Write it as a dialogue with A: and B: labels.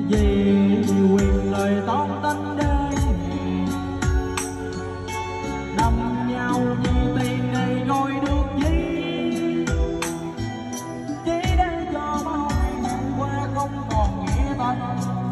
A: vì quyền lời toan tính đê đâm nhau vì tiền này rồi được gì, chỉ để cho bao ngày qua không còn nghĩa tình.